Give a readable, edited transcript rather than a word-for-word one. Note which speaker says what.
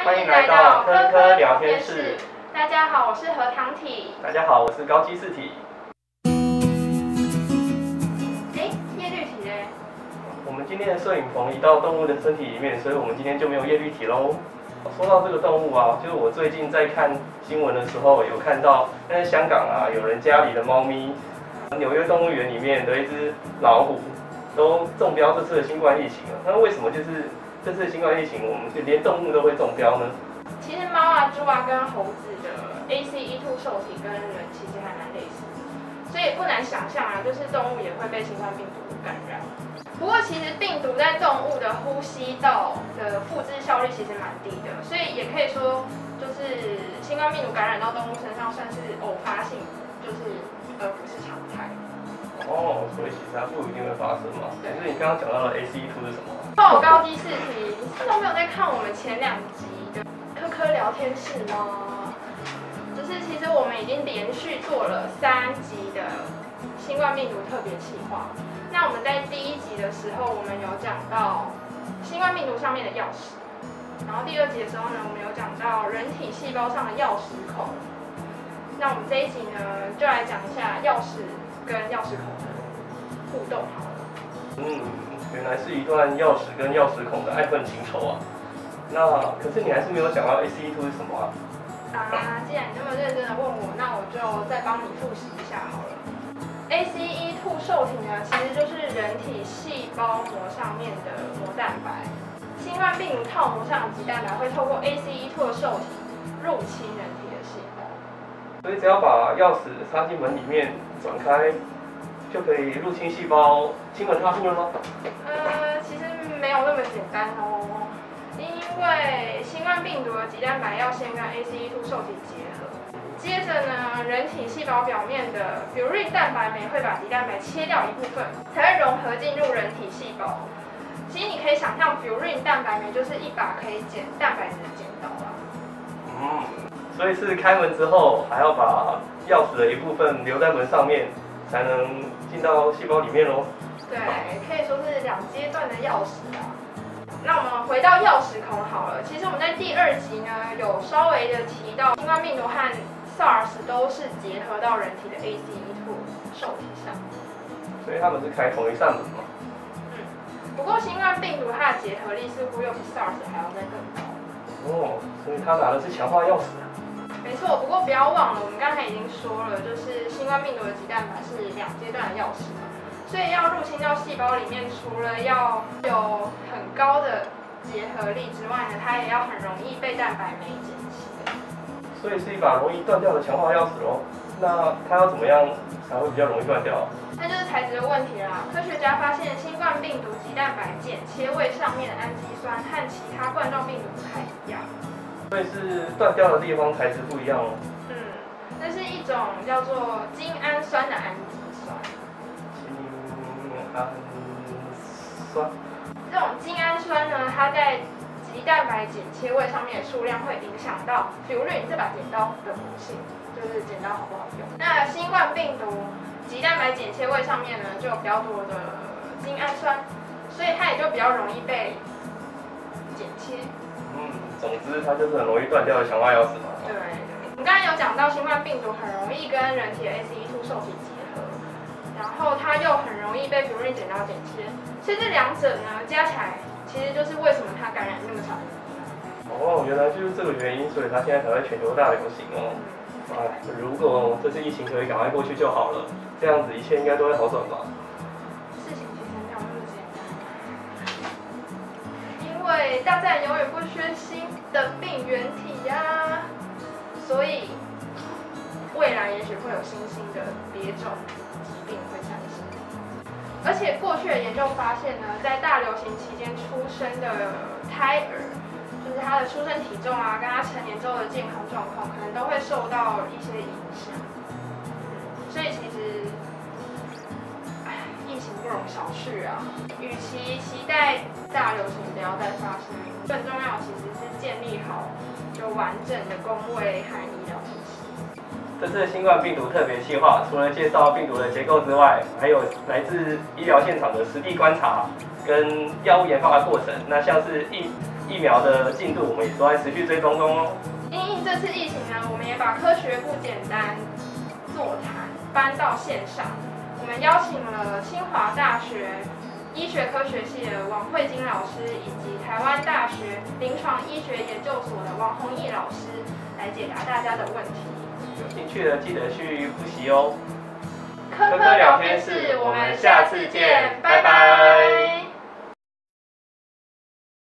Speaker 1: 欢迎来到科科聊天室。
Speaker 2: 大家好，我是核糖体。
Speaker 1: 大家好，我是高基士体。
Speaker 2: 叶绿体嘞？
Speaker 1: 我们今天的摄影棚移到动物的身体里面，所以我们今天就没有叶绿体喽。说到这个动物啊，就是我最近在看新闻的时候，有看到在香港啊，有人家里的猫咪，纽约动物园里面的一只老虎，都中标这次的新冠疫情了。那为什么就是这次的新冠疫情，我们连动物都会中标呢？
Speaker 2: 其实猫啊、猪啊跟猴子的 ACE2 受体跟人其实还蛮类似的，所以不难想象啊，就是动物也会被新冠病毒感染。不过其实病毒在动物的呼吸道的复制效率其实蛮低的，所以也可以说就是新冠病毒感染到动物身上算是偶发性，就是不是常态。
Speaker 1: 哦，所以其实它不一定会发生嘛。可是你刚刚讲到的 ACE2 是什么？
Speaker 2: 报高基士体，你是都没有在看我们前2集的科科聊天室吗？就是其实我们已经连续做了3集的新冠病毒特别企划。那我们在第1集的时候，我们有讲到新冠病毒上面的钥匙，然后第2集的时候呢，我们有讲到人体细胞上的钥匙孔。那我们这一集呢，就来讲一下钥匙跟钥匙孔的互动好了。
Speaker 1: 原来是一段钥匙跟钥匙孔的爱恨情仇啊。那可是你还是没有讲到 ACE2 是什么啊？
Speaker 2: 既然你那么认真的问我，那我就再帮你复习一下好了。ACE2 受体呢，其实就是人体细胞膜上面的膜蛋白。新冠病毒套膜上的棘蛋白会透过 ACE2 的受体入侵人体的细胞。
Speaker 1: 所以只要把钥匙插进门里面转开，就可以入侵细胞，亲门踏户了吗？
Speaker 2: 其实没有那么简单哦。因为新冠病毒的棘蛋白要先跟 ACE2 受体结合，接着呢，人体细胞表面的 furin 蛋白酶会把棘蛋白切掉一部分，才会融合进入人体细胞。其实你可以想象 furin 蛋白酶就是一把可以剪蛋白质的剪刀啦。
Speaker 1: 所以是开门之后还要把钥匙的一部分留在门上面，才能进到细胞里面咯。
Speaker 2: 对，可以说是2阶段的钥匙啊。那我们回到钥匙孔好了。其实我们在第2集呢，有稍微的提到新冠病毒和 SARS 都是结合到人体的 ACE2 受体上，
Speaker 1: 所以他们是开同一扇门嘛。
Speaker 2: 不过新冠病毒它的结合力似乎又比 SARS 还要再更高。
Speaker 1: 所以他拿的是强化钥匙啊。
Speaker 2: 没错，不过不要忘了，我们刚才已经说了，就是新冠病毒的棘蛋白是2阶段的钥匙嘛。所以要入侵到细胞里面，除了要有很高的结合力之外呢，它也要很容易被蛋白酶剪切。
Speaker 1: 所以是一把容易断掉的强化钥匙咯。那它要怎么样才会比较容易断掉？
Speaker 2: 那就是材质的问题啦。科学家发现新冠病毒棘蛋白剪切位上面的氨基酸和其他冠状病毒不太一样。
Speaker 1: 所以是断掉的地方材质不一样哦。
Speaker 2: 那是一种叫做精氨酸的氨基酸。
Speaker 1: 氨酸，
Speaker 2: 这种精氨酸呢，它在棘蛋白剪切位上面的数量会影响到 furin 这把剪刀的活性，就是剪刀好不好用。那新冠病毒棘蛋白剪切位上面呢，就有比较多的精氨酸，所以它也就比较容易被剪切。
Speaker 1: 总之它就是很容易断掉的强化钥匙嘛。
Speaker 2: 对，我们刚才有讲到新冠病毒很容易跟人体的 ACE2 受体结合。然后它又很容易被 furin 剪刀剪切，所以这2者呢加起来，其实就是为什么它感染那么长的原因。
Speaker 1: 原来就是这个原因，所以它现在才会全球大流行哦。如果这次疫情可以赶快过去就好了，这样子一切应该都会好转吧。
Speaker 2: 事情其实没有那么简单，因为大自然永远不缺新的病原体呀，所以未来也许会有新的别种疾病会产生。而且过去的研究发现呢，在大流行期间出生的胎儿，就是他的出生体重啊，跟他成年之后的健康状况，可能都会受到一些影响。所以其实，疫情不容小觑啊。与其期待大流行不要再发生，更重要其实是建立好就完整的公卫和医疗体系。
Speaker 1: 这次新冠病毒特别企划，除了介绍病毒的结构之外，还有来自医疗现场的实地观察跟药物研发的过程。那像是疫苗的进度，我们也都在持续追踪中哦。
Speaker 2: 因应这次疫情呢，我们也把科学不简单座谈搬到线上，我们邀请了清华大学医学科学系的王慧金老师，以及台湾大学临床医学研究所的王弘毅老师来解答大家的问题。
Speaker 1: 有兴趣的记得去复习哦。
Speaker 2: 科科聊天室，我们下次见，拜拜。